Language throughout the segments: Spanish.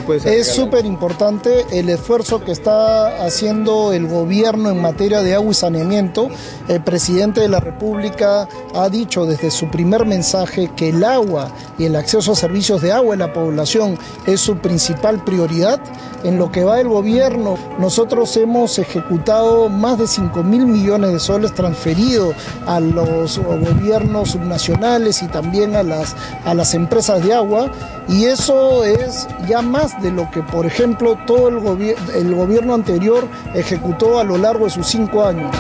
puede ser? Es súper importante el esfuerzo que está haciendo el gobierno en materia de agua y saneamiento. El presidente de la República ha dicho desde su primer mensaje que el agua y el acceso a servicios de agua en la población es su principal prioridad. En lo que va el gobierno, nosotros hemos ejecutado más de 5.000 millones de soles transferidos a los gobiernos subnacionales y también a las empresas de agua, y eso es ya más de lo que, por ejemplo, todo el gobierno anterior ejecutó a lo largo de sus 5 años.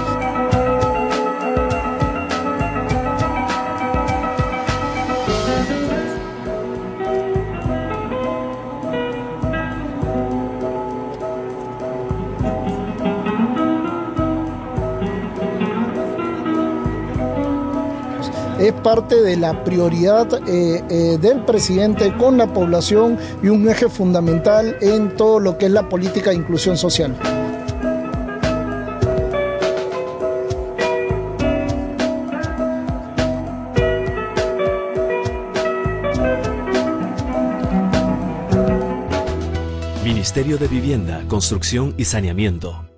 Es parte de la prioridad del presidente con la población y un eje fundamental en todo lo que es la política de inclusión social. Ministerio de Vivienda, Construcción y Saneamiento.